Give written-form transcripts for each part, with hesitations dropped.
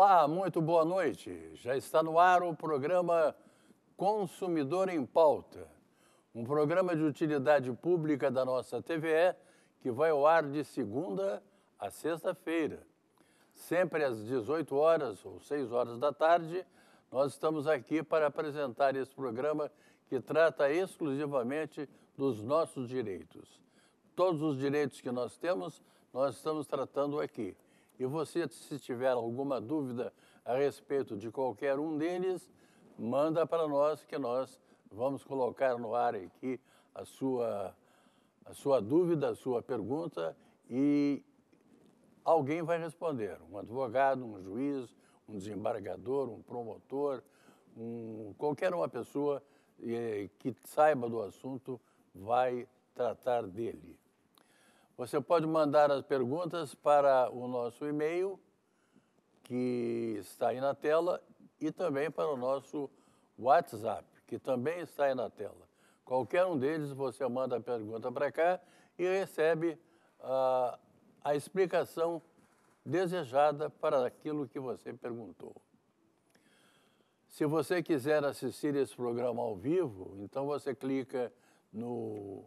Olá, muito boa noite. Já está no ar o programa Consumidor em Pauta, um programa de utilidade pública da nossa TVE que vai ao ar de segunda a sexta-feira. Sempre às 18 horas ou 6 horas da tarde, nós estamos aqui para apresentar esse programa que trata exclusivamente dos nossos direitos. Todos os direitos que nós temos, nós estamos tratando aqui. E você, se tiver alguma dúvida a respeito de qualquer um deles, manda para nós que nós vamos colocar no ar aqui a sua dúvida, a sua pergunta e alguém vai responder. Um advogado, um juiz, um desembargador, um promotor, qualquer uma pessoa que saiba do assunto vai tratar dele. Você pode mandar as perguntas para o nosso e-mail, que está aí na tela, e também para o nosso WhatsApp, que também está aí na tela. Qualquer um deles, você manda a pergunta para cá e recebe a explicação desejada para aquilo que você perguntou. Se você quiser assistir esse programa ao vivo, então você clica no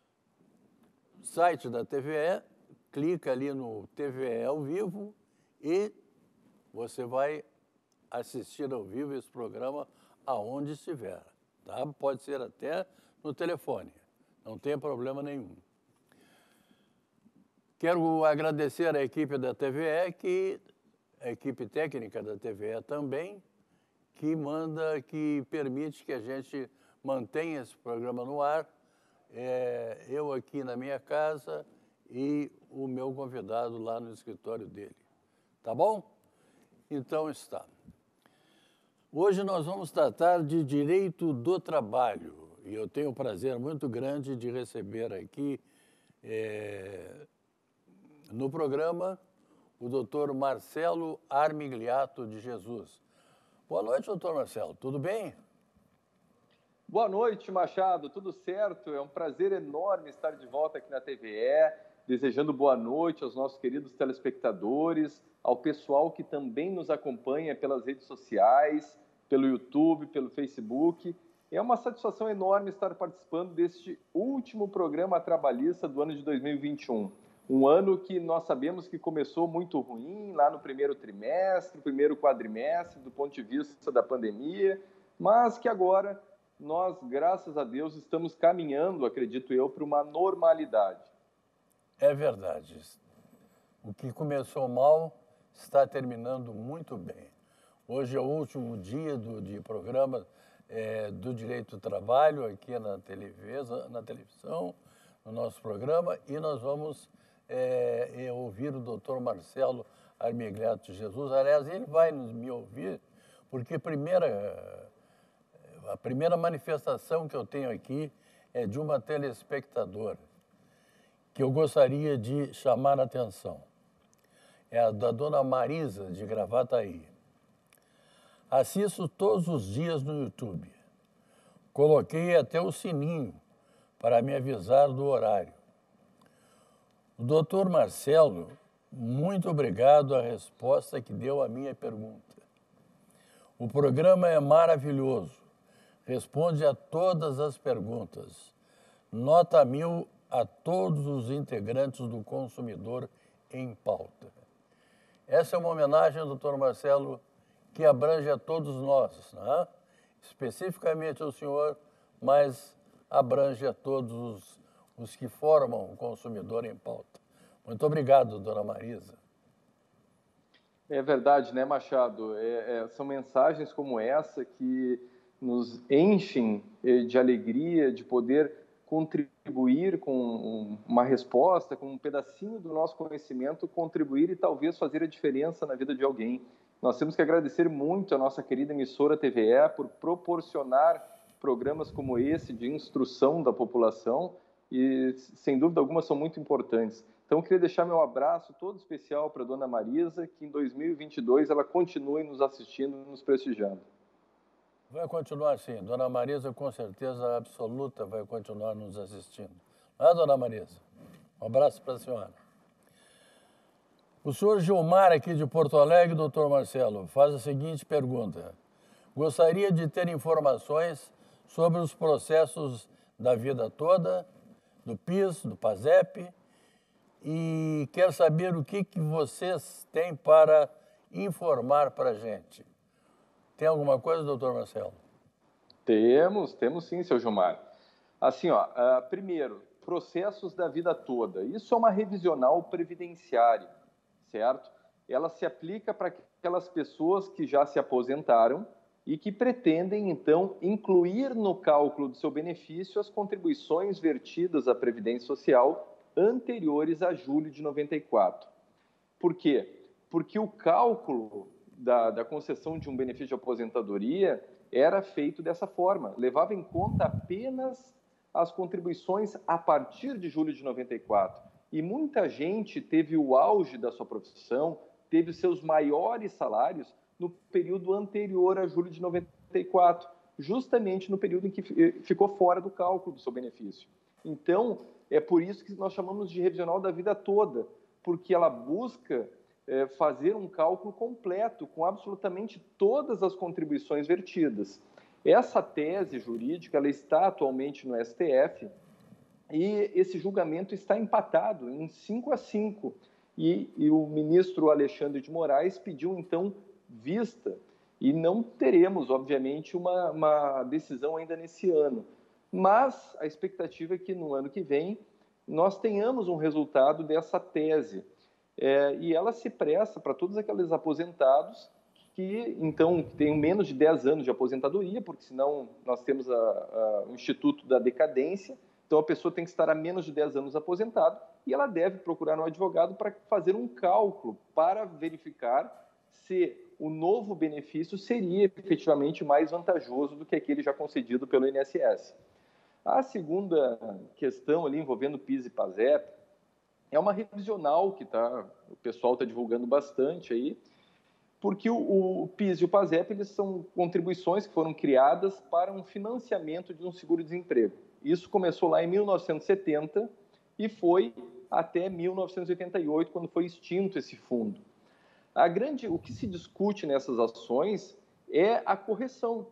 site da TVE, clica ali no TVE ao vivo e você vai assistir ao vivo esse programa aonde estiver. Tá? Pode ser até no telefone, não tem problema nenhum. Quero agradecer à equipe da TVE, a equipe técnica da TVE também, que permite que a gente mantenha esse programa no ar. Eu aqui na minha casa e o meu convidado lá no escritório dele. Tá bom? Então está. Hoje nós vamos tratar de direito do trabalho e eu tenho o prazer muito grande de receber aqui no programa o doutor Marcelo Armigliato de Jesus. Boa noite, doutor Marcelo. Tudo bem? Boa noite, Machado. Tudo certo? É um prazer enorme estar de volta aqui na TVE, desejando boa noite aos nossos queridos telespectadores, ao pessoal que também nos acompanha pelas redes sociais, pelo YouTube, pelo Facebook. É uma satisfação enorme estar participando deste último programa trabalhista do ano de 2021. Um ano que nós sabemos que começou muito ruim, lá no primeiro trimestre, primeiro quadrimestre, do ponto de vista da pandemia, mas que agora nós, graças a Deus, estamos caminhando, acredito eu, para uma normalidade. É verdade. O que começou mal está terminando muito bem. Hoje é o último dia de programa do Direito do Trabalho aqui na televisão, no nosso programa, e nós vamos ouvir o doutor Marcelo Armigliato de Jesus. Aliás, ele vai me ouvir, porque a primeira manifestação que eu tenho aqui é de uma telespectadora, que eu gostaria de chamar a atenção. É a da dona Marisa, de Gravataí. Assisto todos os dias no YouTube. Coloquei até o sininho para me avisar do horário. O doutor Marcelo, muito obrigado a resposta que deu à minha pergunta. O programa é maravilhoso. Responde a todas as perguntas. Nota 1000 a todos os integrantes do Consumidor em Pauta. Essa é uma homenagem, doutor Marcelo, que abrange a todos nós, né? Especificamente ao senhor, mas abrange a todos os que formam o Consumidor em Pauta. Muito obrigado, dona Marisa. É verdade, né, Machado? São mensagens como essa que nos enchem de alegria, de poder contribuir com uma resposta, com um pedacinho do nosso conhecimento, contribuir e talvez fazer a diferença na vida de alguém. Nós temos que agradecer muito a nossa querida emissora TVE por proporcionar programas como esse de instrução da população e, sem dúvida alguma, são muito importantes. Então, eu queria deixar meu abraço todo especial para a dona Marisa, que em 2022 ela continue nos assistindo e nos prestigiando. Vai continuar assim. Dona Marisa, com certeza absoluta, vai continuar nos assistindo. Não é, dona Marisa? Um abraço para a senhora. O senhor Gilmar, aqui de Porto Alegre, doutor Marcelo, faz a seguinte pergunta. Gostaria de ter informações sobre os processos da vida toda, do PIS, do PASEP, e quer saber o que vocês têm para informar para a gente. Tem alguma coisa, doutor Marcelo? Temos sim, seu Gilmar. Assim, primeiro, processos da vida toda. Isso é uma revisional previdenciária, certo? Ela se aplica para aquelas pessoas que já se aposentaram e que pretendem, então, incluir no cálculo do seu benefício as contribuições vertidas à Previdência Social anteriores a julho de 94. Por quê? Porque o cálculo da concessão de um benefício de aposentadoria era feito dessa forma, levava em conta apenas as contribuições a partir de julho de 94. E muita gente teve o auge da sua profissão, teve os seus maiores salários no período anterior a julho de 94, justamente no período em que ficou fora do cálculo do seu benefício. Então, é por isso que nós chamamos de revisional da vida toda, porque ela busca fazer um cálculo completo, com absolutamente todas as contribuições vertidas. Essa tese jurídica ela está atualmente no STF e esse julgamento está empatado em 5-5. E o ministro Alexandre de Moraes pediu, então, vista. E não teremos, obviamente, uma decisão ainda nesse ano. Mas a expectativa é que no ano que vem nós tenhamos um resultado dessa tese. E ela se presta para todos aqueles aposentados que, então, tenham menos de 10 anos de aposentadoria, porque senão nós temos o Instituto da Decadência. Então, a pessoa tem que estar há menos de 10 anos aposentado e ela deve procurar um advogado para fazer um cálculo para verificar se o novo benefício seria efetivamente mais vantajoso do que aquele já concedido pelo INSS. A segunda questão ali envolvendo PIS e PASEP é uma revisional que o pessoal está divulgando bastante aí, porque o PIS e o PASEP eles são contribuições que foram criadas para um financiamento de um seguro-desemprego. Isso começou lá em 1970 e foi até 1988, quando foi extinto esse fundo. O que se discute nessas ações é a correção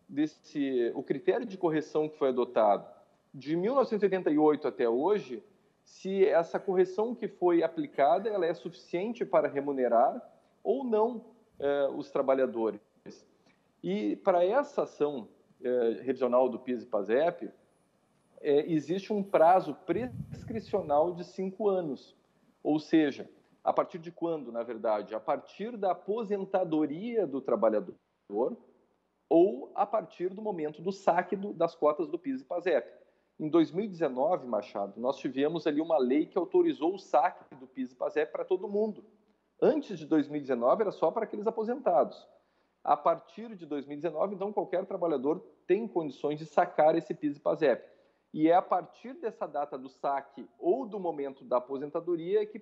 o critério de correção que foi adotado. De 1988 até hoje, se essa correção que foi aplicada ela é suficiente para remunerar ou não os trabalhadores. E para essa ação revisional do PIS e PASEP, existe um prazo prescricional de 5 anos. Ou seja, a partir de quando, na verdade? A partir da aposentadoria do trabalhador ou a partir do momento do saque das cotas do PIS e PASEP. Em 2019, Machado, nós tivemos ali uma lei que autorizou o saque do PIS e PASEP para todo mundo. Antes de 2019, era só para aqueles aposentados. A partir de 2019, então, qualquer trabalhador tem condições de sacar esse PIS e PASEP. E é a partir dessa data do saque ou do momento da aposentadoria que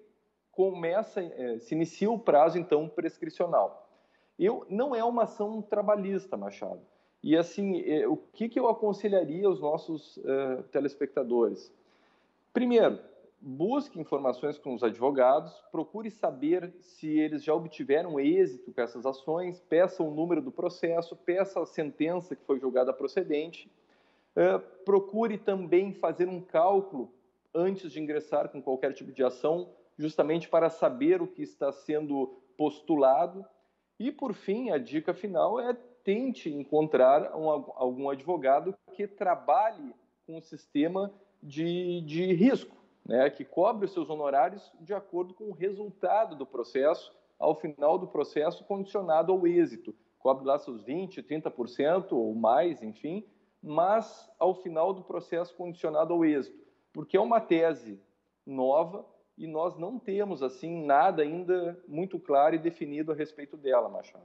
se inicia o prazo, então, prescricional. Não é uma ação trabalhista, Machado. E, assim, o que eu aconselharia aos nossos telespectadores? Primeiro, busque informações com os advogados, procure saber se eles já obtiveram êxito com essas ações, peça o número do processo, peça a sentença que foi julgada procedente, procure também fazer um cálculo antes de ingressar com qualquer tipo de ação, justamente para saber o que está sendo postulado. E, por fim, a dica final é tente encontrar algum advogado que trabalhe com o sistema de risco, né, que cobre os seus honorários de acordo com o resultado do processo, ao final do processo, condicionado ao êxito. Cobre lá seus 20%, 30% ou mais, enfim, mas ao final do processo condicionado ao êxito, porque é uma tese nova e nós não temos, assim, nada ainda muito claro e definido a respeito dela, Machado.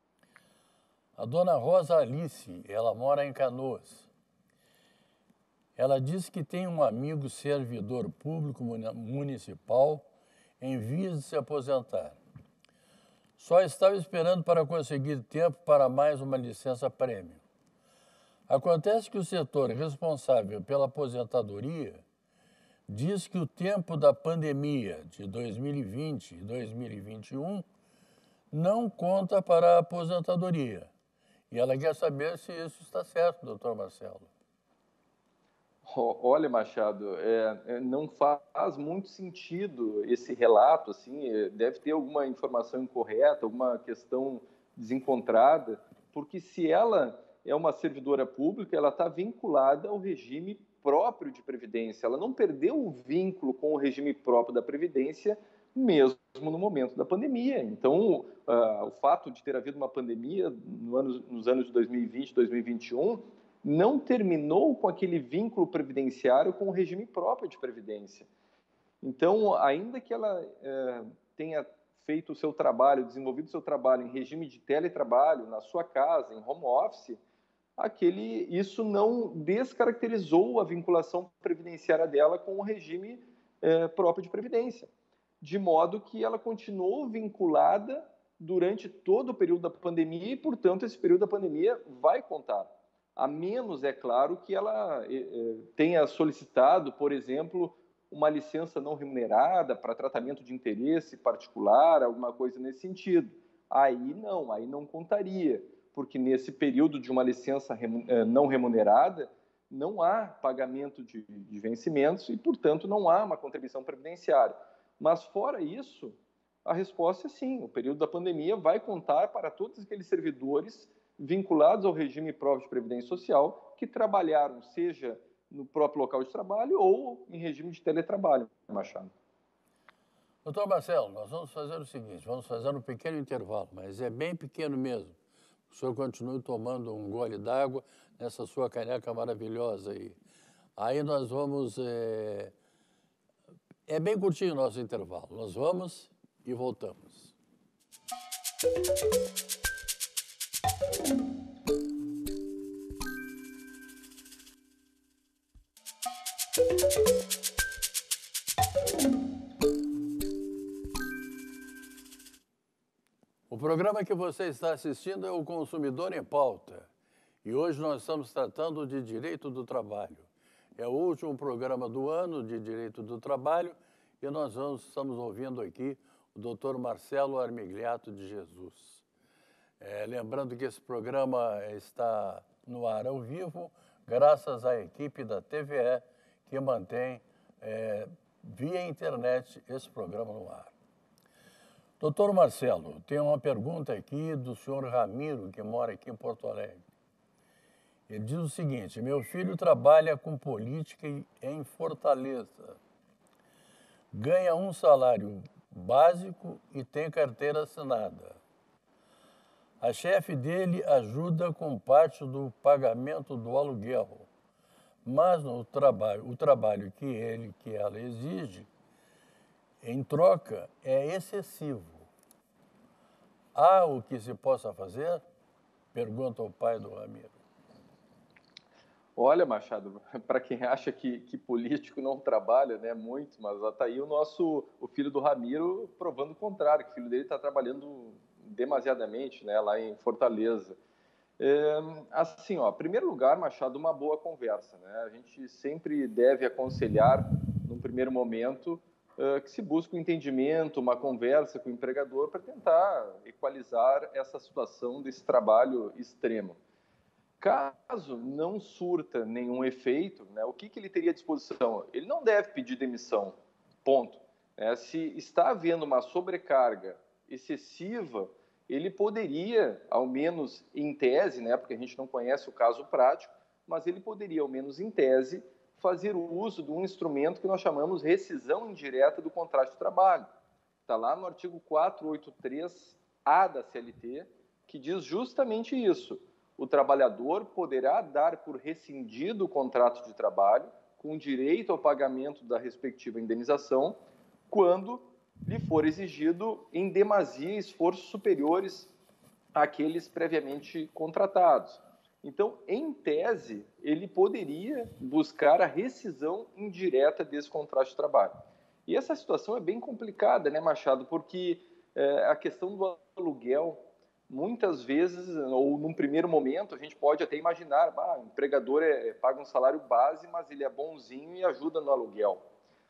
A dona Rosa Alice, ela mora em Canoas. Ela disse que tem um amigo servidor público municipal em vias de se aposentar. Só estava esperando para conseguir tempo para mais uma licença-prêmio. Acontece que o setor responsável pela aposentadoria diz que o tempo da pandemia de 2020 e 2021 não conta para a aposentadoria. E ela quer saber se isso está certo, doutor Marcelo. Olha, Machado, não faz muito sentido esse relato, assim, deve ter alguma informação incorreta, alguma questão desencontrada, porque se ela é uma servidora pública, ela está vinculada ao regime próprio de previdência, ela não perdeu o vínculo com o regime próprio da previdência, mesmo no momento da pandemia. Então, o fato de ter havido uma pandemia nos anos de 2020, 2021, não terminou com aquele vínculo previdenciário com o regime próprio de previdência. Então, ainda que ela tenha feito o seu trabalho, desenvolvido o seu trabalho em regime de teletrabalho, na sua casa, em home office, isso não descaracterizou a vinculação previdenciária dela com o regime próprio de previdência, de modo que ela continuou vinculada durante todo o período da pandemia e, portanto, esse período da pandemia vai contar. A menos, é claro, que ela tenha solicitado, por exemplo, uma licença não remunerada para tratamento de interesse particular, alguma coisa nesse sentido. Aí não contaria, porque nesse período de uma licença não remunerada, não há pagamento de vencimentos e, portanto, não há uma contribuição previdenciária. Mas, fora isso, a resposta é sim, o período da pandemia vai contar para todos aqueles servidores vinculados ao regime próprio de previdência social que trabalharam, seja no próprio local de trabalho ou em regime de teletrabalho, Machado. Doutor Marcelo, nós vamos fazer o seguinte, vamos fazer um pequeno intervalo, mas é bem pequeno mesmo. O senhor continue tomando um gole d'água nessa sua caneca maravilhosa aí. Aí nós vamos... É bem curtinho o nosso intervalo. Nós vamos e voltamos. O programa que você está assistindo é o Consumidor em Pauta. E hoje nós estamos tratando de direito do trabalho. É o último programa do ano de direito do trabalho e nós estamos ouvindo aqui o doutor Marcelo Armigliato de Jesus. Lembrando que esse programa está no ar ao vivo, graças à equipe da TVE, que mantém via internet esse programa no ar. Doutor Marcelo, tem uma pergunta aqui do senhor Ramiro, que mora aqui em Porto Alegre. Ele diz o seguinte: meu filho trabalha com política em Fortaleza. Ganha um salário básico e tem carteira assinada. A chefe dele ajuda com parte do pagamento do aluguel, mas o trabalho que ela exige, em troca, é excessivo. Há o que se possa fazer? Pergunta o pai do Ramiro. Olha, Machado, para quem acha que político não trabalha, né, muito, mas está aí o filho do Ramiro provando o contrário, que o filho dele está trabalhando demasiadamente, né, lá em Fortaleza. Assim, em primeiro lugar, Machado, uma boa conversa, né? A gente sempre deve aconselhar, num primeiro momento, que se busque um entendimento, uma conversa com o empregador para tentar equalizar essa situação desse trabalho extremo. Caso não surta nenhum efeito, né, o que ele teria à disposição? Ele não deve pedir demissão, ponto. Se está havendo uma sobrecarga excessiva, ele poderia, ao menos em tese, né, porque a gente não conhece o caso prático, mas ele poderia, ao menos em tese, fazer o uso de um instrumento que nós chamamos rescisão indireta do contrato de trabalho. Está lá no artigo 483-A da CLT, que diz justamente isso. O trabalhador poderá dar por rescindido o contrato de trabalho, com direito ao pagamento da respectiva indenização, quando lhe for exigido em demasia esforços superiores àqueles previamente contratados. Então, em tese, ele poderia buscar a rescisão indireta desse contrato de trabalho. E essa situação é bem complicada, né, Machado? Porque a questão do aluguel, muitas vezes, ou num primeiro momento, a gente pode até imaginar, o empregador paga um salário base, mas ele é bonzinho e ajuda no aluguel.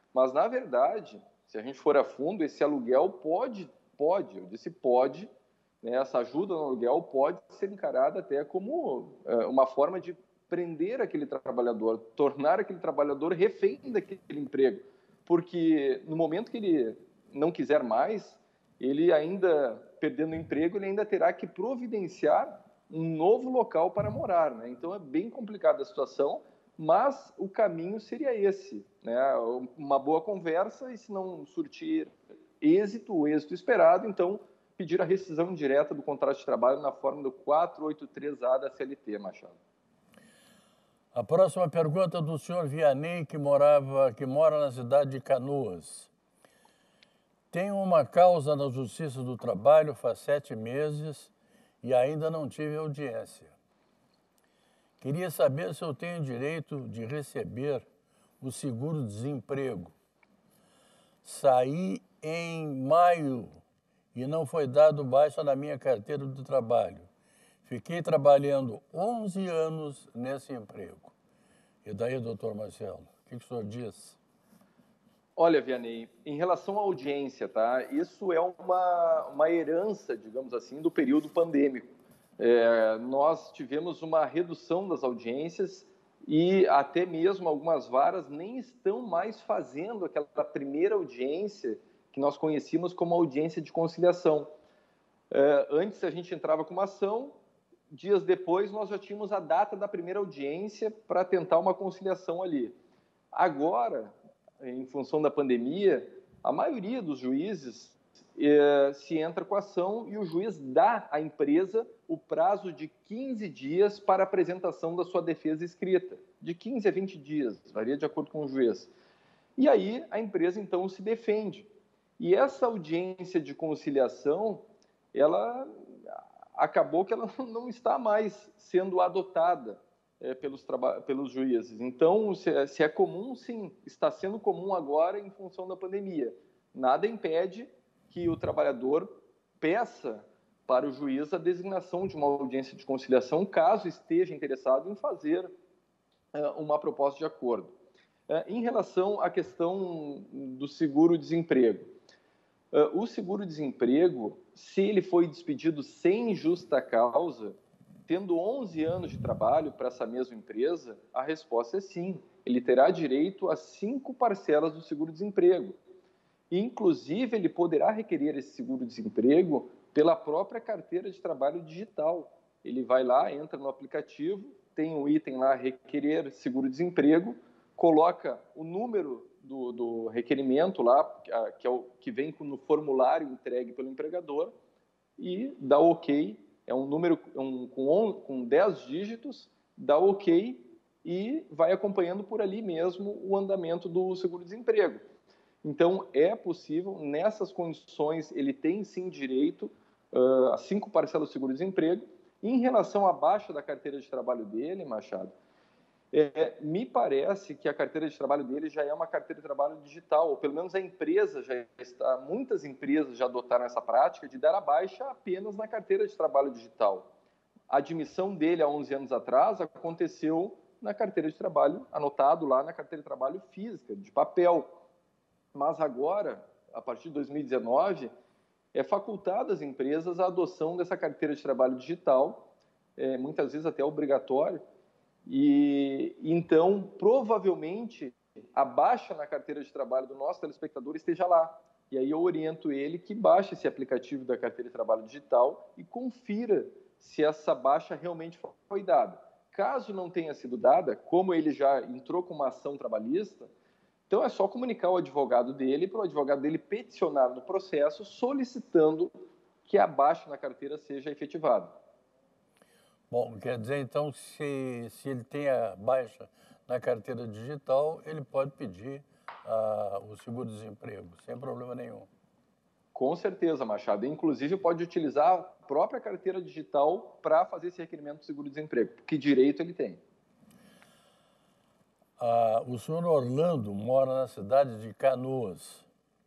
Mas, na verdade, se a gente for a fundo, esse aluguel pode, eu disse pode, né, essa ajuda no aluguel pode ser encarada até como uma forma de prender aquele trabalhador, tornar aquele trabalhador refém daquele emprego. Porque no momento que ele não quiser mais, ele ainda, perdendo o emprego, ele ainda terá que providenciar um novo local para morar, né? Então é bem complicada a situação, mas o caminho seria esse, né? Uma boa conversa, e se não surtir o êxito esperado, então pedir a rescisão direta do contrato de trabalho na forma do 483A da CLT, Machado. A próxima pergunta é do senhor Vianney, que mora na cidade de Canoas. Tenho uma causa na Justiça do Trabalho faz 7 meses e ainda não tive audiência. Queria saber se eu tenho direito de receber o seguro-desemprego. Saí em maio e não foi dado baixa na minha carteira de trabalho. Fiquei trabalhando 11 anos nesse emprego. E daí, doutor Marcelo, o que o senhor diz? Olha, Vianney, em relação à audiência, tá? Isso é uma herança, digamos assim, do período pandêmico. Nós tivemos uma redução das audiências e até mesmo algumas varas nem estão mais fazendo aquela primeira audiência que nós conhecíamos como audiência de conciliação. Antes a gente entrava com uma ação, dias depois nós já tínhamos a data da primeira audiência para tentar uma conciliação ali. Agora, em função da pandemia, a maioria dos juízes se entra com a ação e o juiz dá à empresa o prazo de 15 dias para apresentação da sua defesa escrita, de 15 a 20 dias, varia de acordo com o juiz. E aí a empresa, então, se defende. E essa audiência de conciliação, ela acabou que ela não está mais sendo adotada pelos juízes. Então, se é comum, sim, está sendo comum agora em função da pandemia. Nada impede que o trabalhador peça para o juiz a designação de uma audiência de conciliação, caso esteja interessado em fazer uma proposta de acordo. Em relação à questão do seguro-desemprego, o seguro-desemprego, se ele foi despedido sem justa causa, tendo 11 anos de trabalho para essa mesma empresa, a resposta é sim. Ele terá direito a 5 parcelas do seguro-desemprego. E, inclusive, ele poderá requerer esse seguro-desemprego pela própria carteira de trabalho digital. Ele vai lá, entra no aplicativo, tem um item lá, requerer seguro-desemprego, coloca o número do requerimento lá, que vem no formulário entregue pelo empregador, e dá ok. É um número com 10 dígitos, dá ok e vai acompanhando por ali mesmo o andamento do seguro-desemprego. Então, é possível, nessas condições, ele tem sim direito a 5 parcelas do seguro-desemprego. Em relação à baixa da carteira de trabalho dele, Machado, me parece que a carteira de trabalho dele já é uma carteira de trabalho digital, ou pelo menos a empresa já está, muitas empresas já adotaram essa prática de dar a baixa apenas na carteira de trabalho digital. A admissão dele há 11 anos atrás aconteceu na carteira de trabalho, anotado lá na carteira de trabalho física, de papel. Mas agora, a partir de 2019, é facultado às empresas a adoção dessa carteira de trabalho digital, muitas vezes até obrigatório. E então, provavelmente, a baixa na carteira de trabalho do nosso telespectador esteja lá. E aí eu oriento ele que baixe esse aplicativo da carteira de trabalho digital e confira se essa baixa realmente foi dada. Caso não tenha sido dada, como ele já entrou com uma ação trabalhista, então é só comunicar ao advogado dele, para o advogado dele peticionar no processo, solicitando que a baixa na carteira seja efetivada. Bom, quer dizer, então, se ele tem a baixa na carteira digital, ele pode pedir o seguro-desemprego, sem problema nenhum. Com certeza, Machado. Inclusive, pode utilizar a própria carteira digital para fazer esse requerimento de seguro-desemprego. Que direito ele tem? O senhor Orlando mora na cidade de Canoas.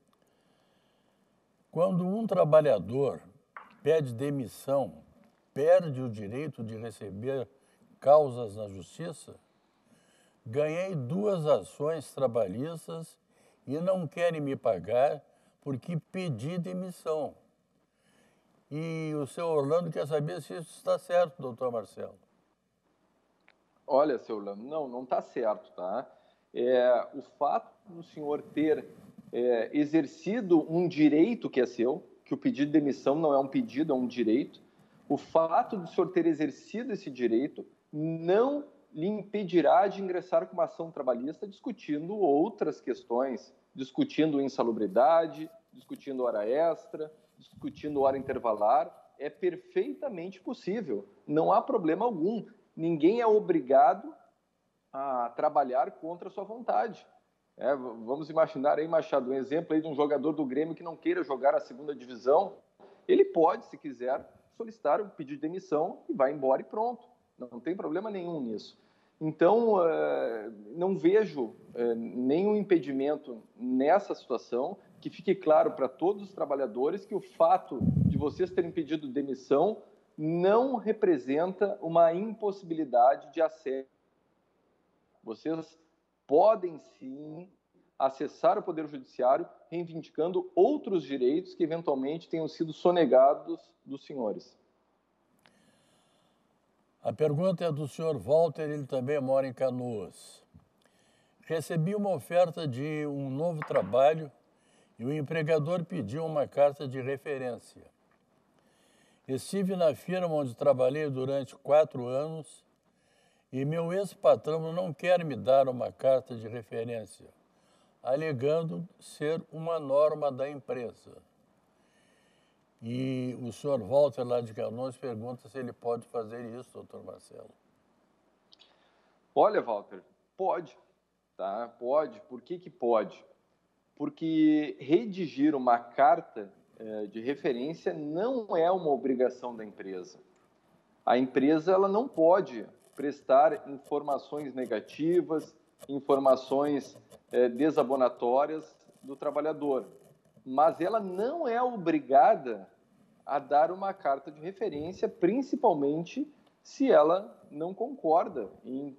Quando um trabalhador pede demissão, perde o direito de receber causas na justiça? Ganhei 2 ações trabalhistas e não querem me pagar porque pedi demissão. E o seu Orlando quer saber se isso está certo, doutor Marcelo. Olha, seu Orlando, não está certo, tá? O fato do senhor ter exercido um direito que é seu, que o pedido de demissão não é um pedido, é um direito, o fato do senhor ter exercido esse direito não lhe impedirá de ingressar com uma ação trabalhista discutindo outras questões, discutindo insalubridade, discutindo hora extra, discutindo hora intervalar. É perfeitamente possível, não há problema algum. Ninguém é obrigado a trabalhar contra a sua vontade. Vamos imaginar aí, Machado, um exemplo aí de um jogador do Grêmio que não queira jogar a segunda divisão. Ele pode, se quiser, solicitar um pedido de demissão e vai embora e pronto. Não tem problema nenhum nisso. Então, não vejo nenhum impedimento nessa situação. Que fique claro para todos os trabalhadores que o fato de vocês terem pedido demissão não representa uma impossibilidade de acesso. Vocês podem, sim, acessar o Poder Judiciário reivindicando outros direitos que, eventualmente, tenham sido sonegados dos senhores. A pergunta é do senhor Walter, ele também mora em Canoas. Recebi uma oferta de um novo trabalho e o empregador pediu uma carta de referência. Estive na firma onde trabalhei durante 4 anos e meu ex-patrão não quer me dar uma carta de referência, alegando ser uma norma da empresa. E o senhor Walter, lá de Canoas, pergunta se ele pode fazer isso, doutor Marcelo. Olha, Walter, pode, tá? Pode. Por que pode? Porque redigir uma carta de referência não é uma obrigação da empresa. A empresa ela não pode prestar informações negativas, informações desabonatórias do trabalhador, mas ela não é obrigada a dar uma carta de referência, principalmente se ela não concorda em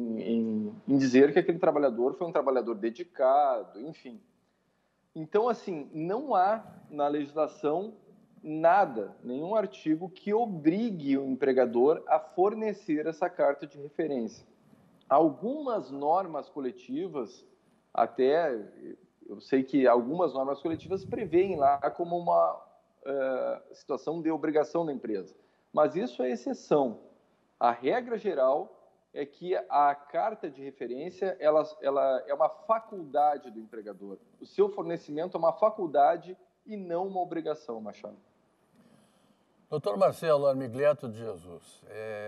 dizer que aquele trabalhador foi um trabalhador dedicado, enfim. Então, assim, não há na legislação nada, nenhum artigo que obrigue o empregador a fornecer essa carta de referência. Algumas normas coletivas, até eu sei que algumas normas coletivas prevêem lá como uma situação de obrigação da empresa, mas isso é exceção. A regra geral é que a carta de referência ela é uma faculdade do empregador. O seu fornecimento é uma faculdade e não uma obrigação, Machado. Doutor Marcelo Armigliato de Jesus,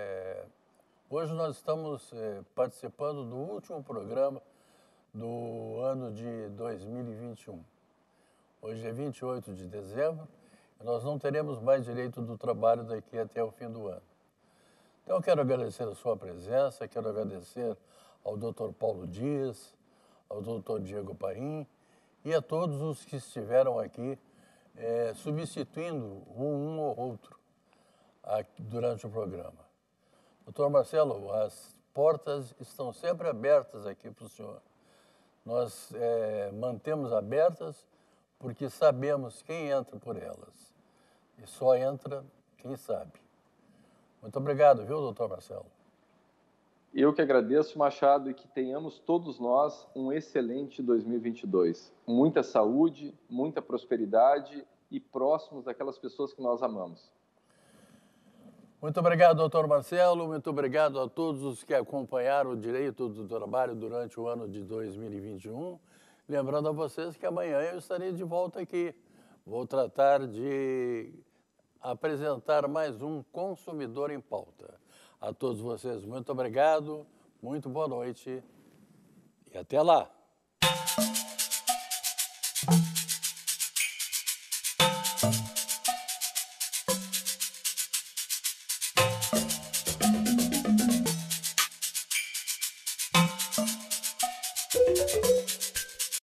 hoje nós estamos participando do último programa do ano de 2021. Hoje é 28 de dezembro e nós não teremos mais direito do trabalho daqui até o fim do ano. Então, eu quero agradecer a sua presença, quero agradecer ao Dr. Paulo Dias, ao Dr. Diego Paim e a todos os que estiveram aqui substituindo um ou outro durante o programa. Dr. Marcelo, as portas estão sempre abertas aqui para o senhor. Nós mantemos abertas porque sabemos quem entra por elas. E só entra quem sabe. Muito obrigado, viu, doutor Marcelo? Eu que agradeço, Machado, e que tenhamos todos nós um excelente 2022. Muita saúde, muita prosperidade e próximos daquelas pessoas que nós amamos. Muito obrigado, doutor Marcelo. Muito obrigado a todos os que acompanharam o Direito do Trabalho durante o ano de 2021. Lembrando a vocês que amanhã eu estarei de volta aqui. Vou tratar de apresentar mais um Consumidor em Pauta. A todos vocês, muito obrigado, muito boa noite e até lá!